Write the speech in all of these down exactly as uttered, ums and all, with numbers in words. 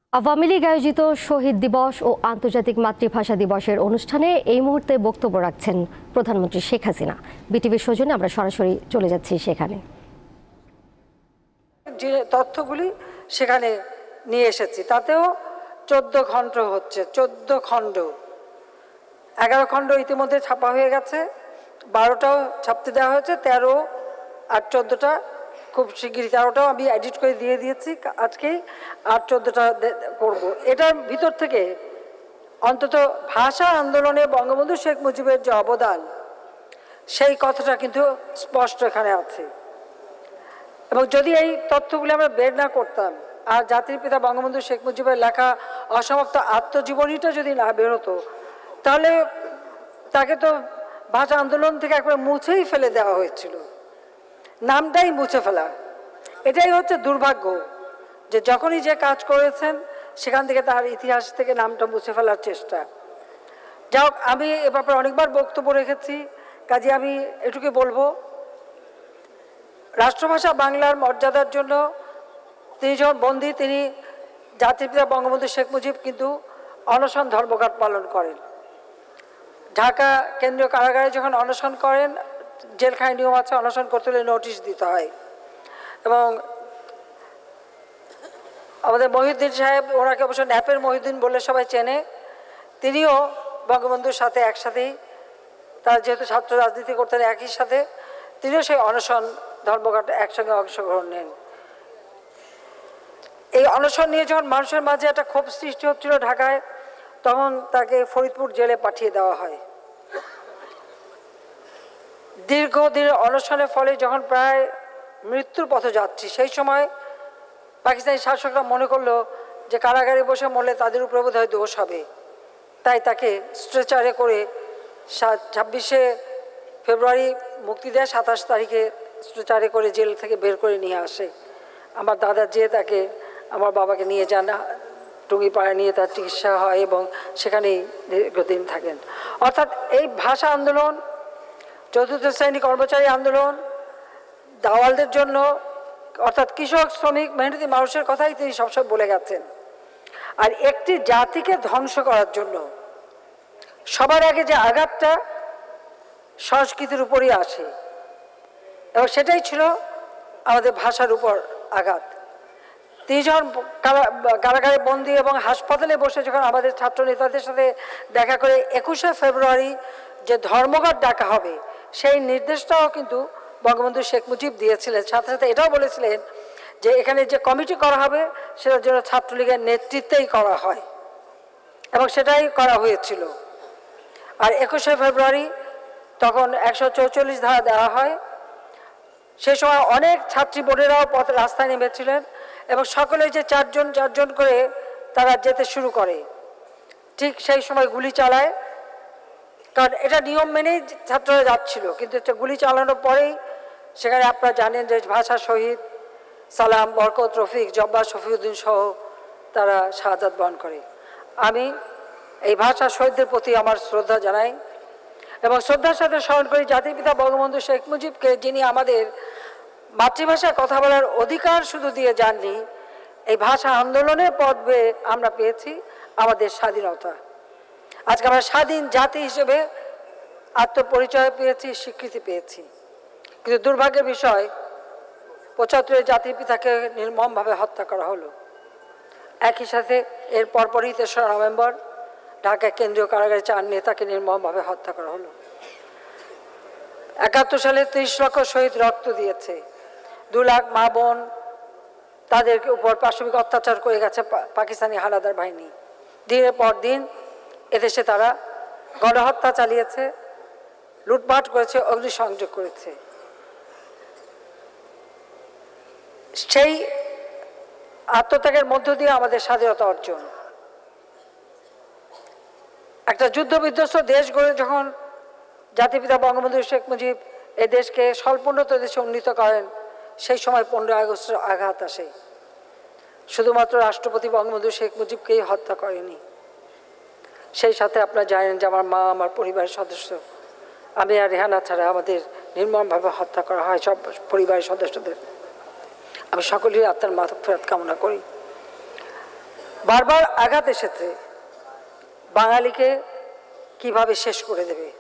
আওয়ামী লীগ আয়োজিত শহীদ দিবস ও আন্তর্জাতিক মাতৃভাষা দিবসের অনুষ্ঠানে এই মুহূর্তে বক্তব্য রাখছেন প্রধানমন্ত্রী শেখ হাসিনা। বিটিভির সৌজন্যে আমরা সরাসরি চলে যাচ্ছি সেখানে। যে তথ্যগুলি সেখানে নিয়ে এসেছি তাতেও চোদ্দ খণ্ড হচ্ছে, চোদ্দ খণ্ড, এগারো খণ্ড ইতিমধ্যে ছাপা হয়ে গেছে, বারোটাও ছাপতে দেওয়া হয়েছে, তেরো আর চোদ্দোটা খুব শিগগিরই, তেরোটাও আমি এডিট করে দিয়ে দিয়েছি আজকেই, আর চোদ্দোটা করব। এটার ভিতর থেকে অন্তত ভাষা আন্দোলনে বঙ্গবন্ধু শেখ মুজিবের যে অবদান সেই কথাটা কিন্তু স্পষ্ট এখানে আছে। এবং যদি এই তথ্যগুলি আমরা বের না করতাম আর জাতির পিতা বঙ্গবন্ধু শেখ মুজিবের লেখা অসমাপ্ত আত্মজীবনীটা যদি না বেরোতো, তাহলে তাকে তো ভাষা আন্দোলন থেকে একবার মুছেই ফেলে দেওয়া হয়েছিল, নামটাই মুছে ফেলা। এটাই হচ্ছে দুর্ভাগ্য যে যখনই যে কাজ করেছেন সেখান থেকে তার ইতিহাস থেকে নামটা মুছে ফেলার চেষ্টা। যাই হোক, আমি এ ব্যাপারে অনেকবার বক্তব্য রেখেছি, কাজে আমি এটুকু বলবো, রাষ্ট্রভাষা বাংলার মর্যাদার জন্য তিনি যখন বন্দী, তিনি জাতির পিতা বঙ্গবন্ধু শেখ মুজিব কিন্তু অনশন ধর্মঘট পালন করেন। ঢাকা কেন্দ্রীয় কারাগারে যখন অনশন করেন, জেলখানায় নিয়ম আছে অনশন করতে হলে নোটিশ দিতে হয়, এবং আমাদের মহিউদ্দিন সাহেব, ওনাকে অবশ্য ন্যাপের মহিউদ্দিন বলে সবাই চেনে, তিনিও বঙ্গবন্ধুর সাথে একসাথেই, তার যেহেতু ছাত্র রাজনীতি করতেন একই সাথে, তিনিও সেই অনশন ধর্মঘটে একসঙ্গে অংশগ্রহণ নেন। এই অনশন নিয়ে যখন মানুষের মাঝে একটা ক্ষোভ সৃষ্টি হচ্ছিল ঢাকায়, তখন তাকে ফরিদপুর জেলে পাঠিয়ে দেওয়া হয়। দীর্ঘদিনের অনশনের ফলে যখন প্রায় মৃত্যুর পথে যাচ্ছি, সেই সময় পাকিস্তানি শাসকরা মনে করলো যে কারাগারে বসে মরলে তাদের উপরে বোধ হয় দোষ হবে, তাই তাকে স্ট্রেচারে করে ছাব্বিশে ফেব্রুয়ারি মুক্তি দেয়, সাতাশ তারিখে স্ট্রেচারে করে জেল থেকে বের করে নিয়ে আসে। আমার দাদা যে তাকে, আমার বাবাকে নিয়ে যান টুঙ্গিপাড়ায়, নিয়ে তার চিকিৎসা হয় এবং সেখানেই দীর্ঘদিন থাকেন। অর্থাৎ এই ভাষা আন্দোলন, চতুর্থ শ্রেণী কর্মচারী আন্দোলন, দাওয়ালদের জন্য, অর্থাৎ কৃষক, শ্রমিক, মেহনতি মানুষের কথাই তিনি সবসময় বলে গেছেন। আর একটি জাতিকে ধ্বংস করার জন্য সবার আগে যে আঘাতটা সংস্কৃতির উপরই আসে, এবং সেটাই ছিল আমাদের ভাষার উপর আঘাত। তিনি যখন কারাগারে বন্দী এবং হাসপাতালে বসে যখন আমাদের ছাত্র নেতাদের সাথে দেখা করে একুশে ফেব্রুয়ারি যে ধর্মঘট ডাকা হবে, সেই নির্দেশটাও কিন্তু বঙ্গবন্ধু শেখ মুজিব দিয়েছিলেন। সাথে সাথে এটাও বলেছিলেন যে এখানে যে কমিটি করা হবে সেটার জন্য ছাত্রলীগের নেতৃত্বেই করা হয়, এবং সেটাই করা হয়েছিল। আর একুশে ফেব্রুয়ারি তখন একশো চৌচল্লিশ ধারা দেওয়া হয়। সেই সময় অনেক ছাত্রী বোনেরাও পথে রাস্তায় নেমেছিলেন, এবং সকলে যে চারজন চারজন করে তারা যেতে শুরু করে, ঠিক সেই সময় গুলি চালায়। কারণ এটা নিয়ম মেনেই ছাত্ররা যাচ্ছিল, কিন্তু গুলি চালানোর পরেই সেখানে আপনারা জানেন যে ভাষা শহীদ সালাম, বরকত, রফিক, জব্বার, শফিউদ্দিন সহ তারা শাহাদাত বরণ করে। আমি এই ভাষা শহীদদের প্রতি আমার শ্রদ্ধা জানাই, এবং শ্রদ্ধার সাথে স্মরণ করি জাতির পিতা বঙ্গবন্ধু শেখ মুজিবকে, যিনি আমাদের মাতৃভাষায় কথা বলার অধিকার শুধু দিয়ে যাননি, এই ভাষা আন্দোলনের পথ বেয়ে আমরা পেয়েছি আমাদের স্বাধীনতা। আজকে আমরা স্বাধীন জাতি হিসেবে আত্মপরিচয় পেয়েছি, স্বীকৃতি পেয়েছি। কিন্তু দুর্ভাগ্যের বিষয়, পঁচাত্তরের জাতির পিতাকে নির্মমভাবে হত্যা করা হলো। একই সাথে এর পরপরই তেসরা নভেম্বর ঢাকা কেন্দ্রীয় কারাগারে চার নেতাকে নির্মমভাবে হত্যা করা হলো। একাত্তর সালে ত্রিশ লক্ষ শহীদ রক্ত দিয়েছে, দু লাখ মা বোন, তাদের উপর পাশবিক অত্যাচার করে গেছে পাকিস্তানি হানাদার বাহিনী। দিনের পর দিন এদেশে তারা গণহত্যা চালিয়েছে, লুটপাট করেছে, অগ্নিসংযোগ করেছে। সেই আত্মত্যাগের মধ্য দিয়ে আমাদের স্বাধীনতা অর্জন। একটা যুদ্ধ বিধ্বস্ত দেশ গড়ে যখন জাতির পিতা বঙ্গবন্ধু শেখ মুজিব এ দেশকে স্বল্পোন্নত দেশে উন্নীত করেন, সেই সময় পনেরোই আগস্টের আঘাত আসে। শুধুমাত্র রাষ্ট্রপতি বঙ্গবন্ধু শেখ মুজিবকেই হত্যা করেনি, সেই সাথে আপনারা জানেন যে আমার মা, আমার পরিবারের সদস্য, আমি আর রেহানা ছাড়া আমাদের নির্মমভাবে হত্যা করা হয় সব পরিবারের সদস্যদের। আমি সকলের আত্মার মাগফিরাত কামনা করি। বারবার আঘাত এসেছে বাঙালিকে কিভাবে শেষ করে দেবে।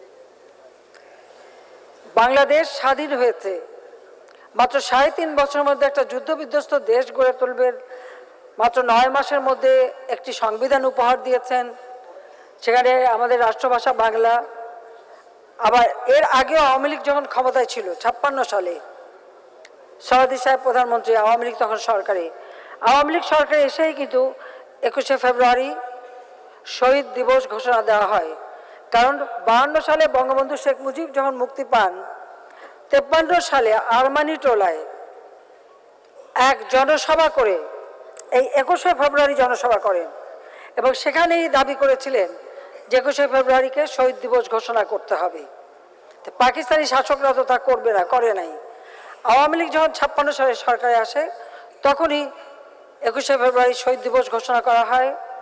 বাংলাদেশ স্বাধীন হয়েছে, মাত্র সাড়ে তিন বছরের মধ্যে একটা যুদ্ধবিধ্বস্ত দেশ গড়ে তুলবেন, মাত্র নয় মাসের মধ্যে একটি সংবিধান উপহার দিয়েছেন, সেখানে আমাদের রাষ্ট্রভাষা বাংলা। আবার এর আগেও আওয়ামী লীগ যখন ক্ষমতায় ছিল ছাপ্পান্ন সালে, সভাপতি সাহেব প্রধানমন্ত্রী, আওয়ামী লীগ তখন সরকারে, আওয়ামী লীগ সরকারে এসেই কিন্তু একুশে ফেব্রুয়ারি শহীদ দিবস ঘোষণা দেওয়া হয়। কারণ বাহান্ন সালে বঙ্গবন্ধু শেখ মুজিব যখন মুক্তি পান, তেপ্পান্ন সালে আরমানি টোলায় এক জনসভা করে এই একুশে ফেব্রুয়ারি জনসভা করেন এবং সেখানেই দাবি করেছিলেন যে একুশে ফেব্রুয়ারিকে শহীদ দিবস ঘোষণা করতে হবে। পাকিস্তানি শাসকরা তো তা করবে না, করে নাই। আওয়ামী লীগ যখন ছাপ্পান্ন সালে সরকারে আসে তখনই একুশে ফেব্রুয়ারি শহীদ দিবস ঘোষণা করা হয়।